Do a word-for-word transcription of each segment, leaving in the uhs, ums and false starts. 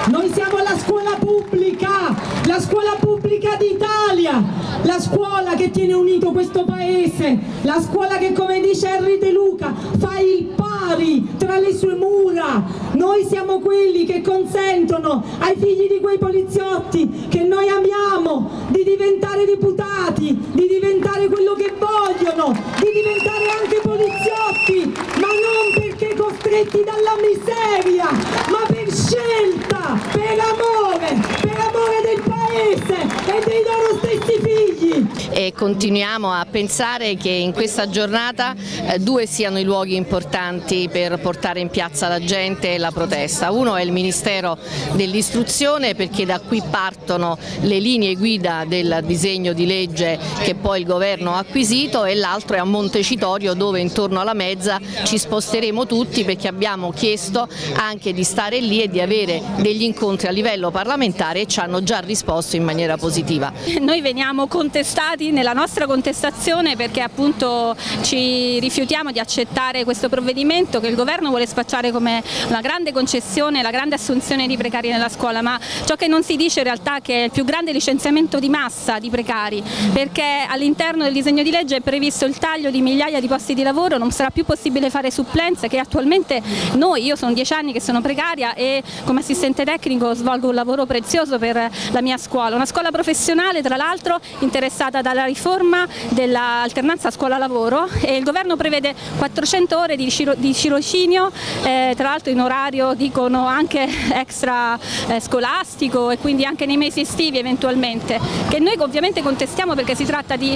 Noi siamo la scuola pubblica, la scuola pubblica d'Italia, la scuola che tiene unito questo paese, la scuola che, come dice Henry De Luca, fa il pari tra le sue mura. Noi siamo quelli che consentono ai figli di quei poliziotti che noi amiamo di diventare deputati, di diventare quello che vogliono, di diventare anche poliziotti, ma non perché costretti dalla miseria, ma per scelta, per amore, per amore del paese e dei loro stessi figli. E continuiamo a pensare che in questa giornata eh, due siano i luoghi importanti per portare in piazza la gente e la protesta. Uno è il Ministero dell'Istruzione, perché da qui partono le linee guida del disegno di legge che poi il governo ha acquisito, e l'altro è a Montecitorio, dove intorno alla mezza ci sposteremo tutti, perché abbiamo chiesto anche di stare lì e di avere degli incontri a livello parlamentare, e ci hanno già risposto in maniera positiva. Noi veniamo contestati nella nostra contestazione perché appunto ci rifiutiamo di accettare questo provvedimento che il governo vuole spacciare come una grande concessione, la grande assunzione di precari nella scuola, ma ciò che non si dice in realtà è che è il più grande licenziamento di massa di precari, perché all'interno del disegno di legge è previsto il taglio di migliaia di posti di lavoro, non sarà più possibile fare supplenze, che attualmente noi, io sono dieci anni che sono precaria e come assistente tecnico svolgo un lavoro prezioso per la mia scuola, una scuola professionale tra l'altro interessata dalla riforma dell'alternanza scuola-lavoro, e il governo prevede quattrocento ore di, di tirocinio, eh, tra l'altro in orario dicono anche extra eh, scolastico, e quindi anche nei mesi estivi eventualmente, che noi ovviamente contestiamo perché si tratta di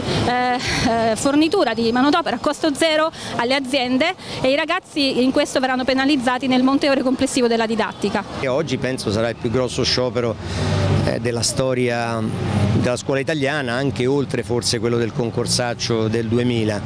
eh, eh, fornitura di manodopera a costo zero alle aziende, e i ragazzi in questo verranno penalizzati nel monte ore complessivo della didattica. E oggi penso sarà il più grosso sciopero eh, della storia della scuola italiana, anche oltre forse quello del concorsaccio del duemila.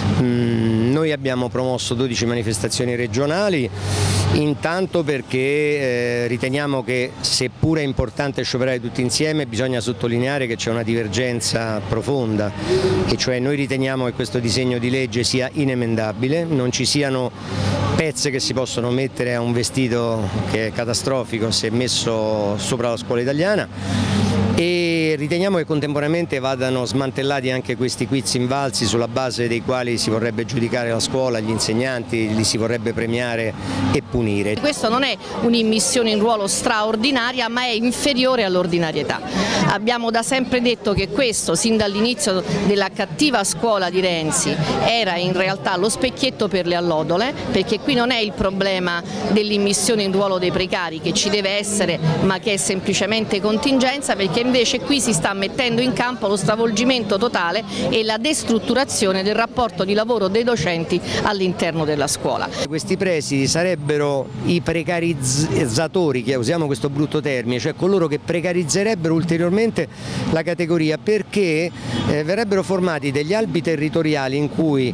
Mm, noi abbiamo promosso dodici manifestazioni regionali, intanto perché eh, riteniamo che, seppur è importante scioperare tutti insieme, bisogna sottolineare che c'è una divergenza profonda, e cioè noi riteniamo che questo disegno di legge sia inemendabile, non ci siano pezze che si possono mettere a un vestito che è catastrofico se messo sopra la scuola italiana, e riteniamo che contemporaneamente vadano smantellati anche questi quiz invalsi sulla base dei quali si vorrebbe giudicare la scuola, gli insegnanti, li si vorrebbe premiare e punire. Questo non è un'immissione in ruolo straordinaria, ma è inferiore all'ordinarietà. Abbiamo da sempre detto che questo, sin dall'inizio della cattiva scuola di Renzi, era in realtà lo specchietto per le allodole, perché qui non è il problema dell'immissione in ruolo dei precari, che ci deve essere ma che è semplicemente contingenza, perché invece qui si sta mettendo in campo lo stravolgimento totale e la destrutturazione del rapporto di lavoro dei docenti all'interno della scuola. Questi presidi sarebbero i precarizzatori, che usiamo questo brutto termine, cioè coloro che precarizzerebbero ulteriormente la categoria, perché eh, verrebbero formati degli albi territoriali in cui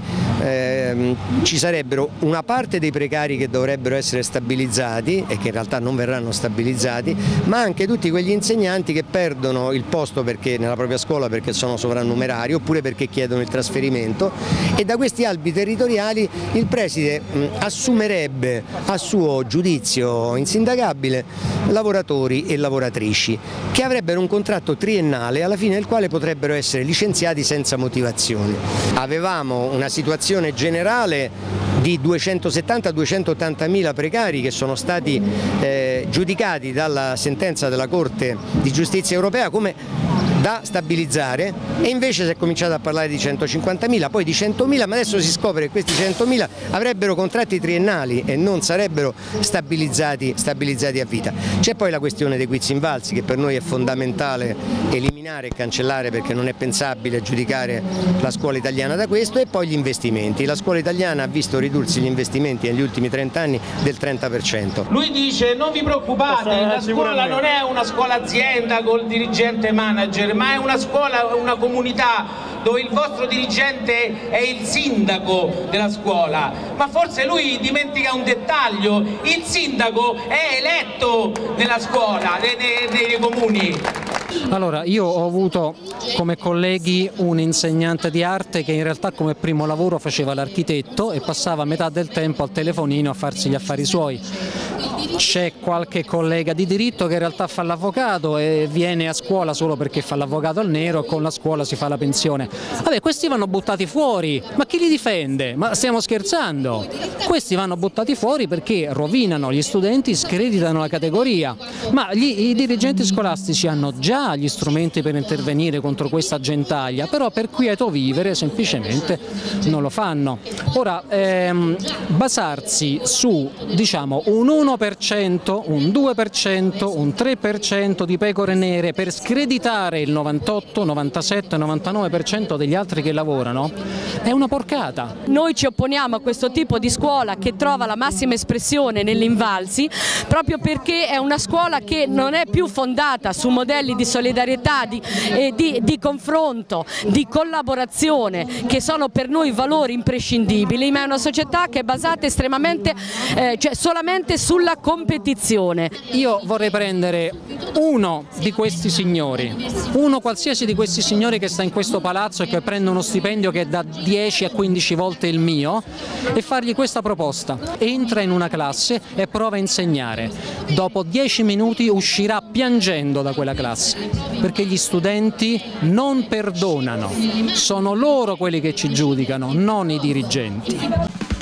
eh, ci sarebbero una parte dei precari che dovrebbero essere stabilizzati e che in realtà non verranno stabilizzati, ma anche tutti quegli insegnanti che perdono il posto perché nella propria scuola perché sono sovrannumerari, oppure perché chiedono il trasferimento, e da questi albi territoriali il preside mh, assumerebbe a suo giudizio insindacabile lavoratori e lavoratrici che avrebbero un contratto triennale alla fine del quale potrebbero essere licenziati senza motivazioni. Avevamo una situazione generale di duecentosettanta duecentottanta mila precari che sono stati eh, giudicati dalla sentenza della Corte di Giustizia europea come da stabilizzare, e invece si è cominciato a parlare di centocinquantamila, poi di centomila, ma adesso si scopre che questi centomila avrebbero contratti triennali e non sarebbero stabilizzati, stabilizzati a vita. C'è poi la questione dei quiz invalsi, che per noi è fondamentale eliminare e cancellare, perché non è pensabile giudicare la scuola italiana da questo, e poi gli investimenti. La scuola italiana ha visto ridursi gli investimenti negli ultimi trenta anni del trenta per cento. Lui dice: non vi preoccupate, la scuola non è una scuola azienda col dirigente manager, ma è una scuola, una comunità dove il vostro dirigente è il sindaco della scuola. Ma forse lui dimentica un dettaglio: il sindaco è eletto nella scuola, nei, nei, nei comuni. Allora, io ho avuto come colleghi un insegnante di arte che in realtà come primo lavoro faceva l'architetto e passava metà del tempo al telefonino a farsi gli affari suoi. c'è qualche collega di diritto che in realtà fa l'avvocato e viene a scuola solo perché fa l'avvocato al nero e con la scuola si fa la pensione. Vabbè, questi vanno buttati fuori, ma chi li difende? Ma stiamo scherzando? Questi vanno buttati fuori perché rovinano gli studenti, screditano la categoria, ma gli, i dirigenti scolastici hanno già gli strumenti per intervenire contro questa gentaglia, però per quieto vivere semplicemente non lo fanno. Ora, ehm, basarsi su diciamo un uno per cento, un due per cento, un tre per cento di pecore nere per screditare il novantotto, novantasette, novantanove per cento degli altri che lavorano è una porcata. Noi ci opponiamo a questo tipo di scuola che trova la massima espressione nell'Invalsi proprio perché è una scuola che non è più fondata su modelli di solidarietà, di, eh, di, di confronto, di collaborazione che sono per noi valori imprescindibili, ma è una società che è basata estremamente, eh, cioè solamente sulla competizione. Io vorrei prendere uno di questi signori, uno qualsiasi di questi signori che sta in questo palazzo e che prende uno stipendio che è da dieci a quindici volte il mio e fargli questa proposta: entra in una classe e prova a insegnare, dopo dieci minuti uscirà piangendo da quella classe perché gli studenti non perdonano, sono loro quelli che ci giudicano, non i dirigenti.